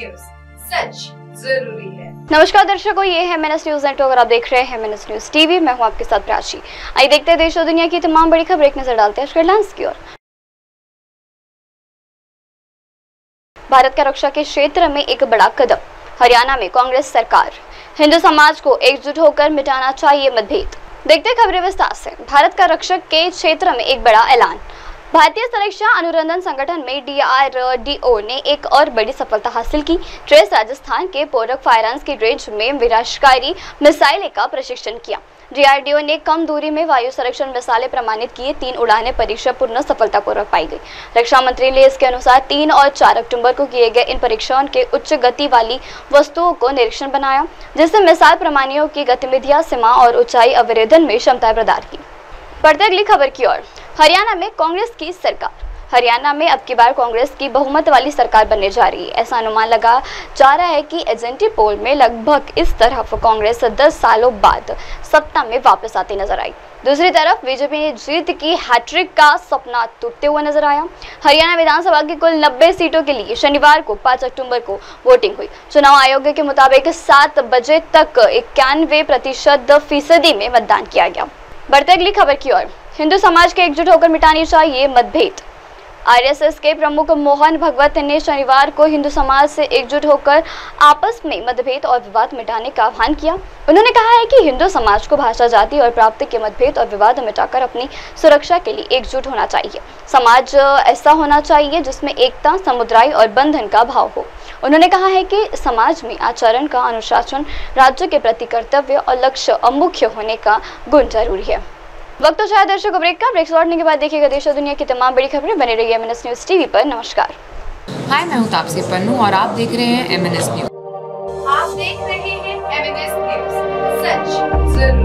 News, सच जरूरी है। नमस्कार दर्शकों, ये है MNS न्यूज नेटवर्क और आप देख रहे हैं MNS न्यूज टीवी। मैं हूं आपके साथ प्राची। आइए देखते हैं देश और दुनिया की तमाम बड़ी खबर एक नजर डालते हैं हेडलाइंस की ओर। भारत का रक्षा के क्षेत्र में एक बड़ा कदम। हरियाणा में कांग्रेस सरकार। हिंदू समाज को एकजुट होकर मिटाना चाहिए मतभेद। देखते खबरें विस्तार से। भारत का रक्षा के क्षेत्र में एक बड़ा ऐलान। भारतीय सुरक्षा अनुसंधान संगठन में DRDO ने एक और बड़ी सफलता हासिल की। ट्रेस राजस्थान के पोरक फायरआर्म्स की रेंज में विनाशकारी मिसाइलें का प्रशिक्षण किया। DRDO ने कम दूरी में वायु संरक्षण मिसाइलें प्रमाणित किए। 3 उड़ानें परीक्षा पूर्ण सफलतापूर्वक पाई गई। रक्षा मंत्री ने इसके अनुसार 3 और 4 अक्टूबर को किए गए इन परीक्षणों के उच्च गति वाली वस्तुओं को निरीक्षण बनाया, जिससे मिसाइल प्रमाणियों की गतिविधियां, सीमा और ऊंचाई अवरोधन में क्षमताएं प्रदान की। बढ़ते अगली खबर की ओर। हरियाणा में कांग्रेस की सरकार। हरियाणा में अब की बार कांग्रेस की बहुमत वाली सरकार बनने जा रही है। ऐसा अनुमान लगा जा रहा है कि एजेंटी पोल में लगभग इस तरफ कांग्रेस 10 सालों बाद सत्ता में वापस आती नजर आई। दूसरी तरफ बीजेपी ने जीत की हैट्रिक का सपना टूटते हुए नजर आया। हरियाणा विधानसभा की कुल 90 सीटों के लिए शनिवार को 5 अक्टूबर को वोटिंग हुई। चुनाव आयोग के मुताबिक 7 बजे तक 91% में मतदान किया गया। बढ़ते अगली खबर की ओर। हिंदू समाज के एकजुट होकर मिटानी चाहिए मतभेद। RSS के प्रमुख मोहन भगवत ने शनिवार को हिंदू समाज से एकजुट होकर आपस में मतभेद और विवाद मिटाने का आह्वान किया। उन्होंने कहा है कि हिंदू समाज को भाषा, जाति और प्राप्ति के मतभेद और विवाद मिटाकर अपनी सुरक्षा के लिए एकजुट होना चाहिए। समाज ऐसा होना चाहिए जिसमें एकता, समुदाय और बंधन का भाव हो। उन्होंने कहा है कि समाज में आचरण का अनुशासन, राज्य के प्रति कर्तव्य और लक्ष्य मुख्य होने का गुण जरूरी है। वक्त तो चाहे दर्शकों ब्रेक का। ब्रेक लौटने के बाद देखिएगा देश और दुनिया की तमाम बड़ी खबरें। बने रहिए MNS न्यूज टीवी पर। नमस्कार। हाय, मैं हूं तापसी पन्नू और आप देख रहे हैं MNS न्यूज। आप देख रहे हैं MNS न्यूज, सच जरूरी।